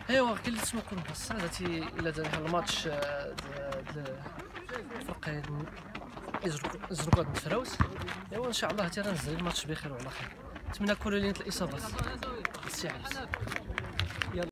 ايوا كاين اللي تسمى كون بصح درتي الا دار بحال الماتش الفرقه زرقات نتفراوس. ايوا ان شاء الله حتى غنزل الماتش بخير وعلى خير. نتمنى كل ليله الاصابات. السي عبس.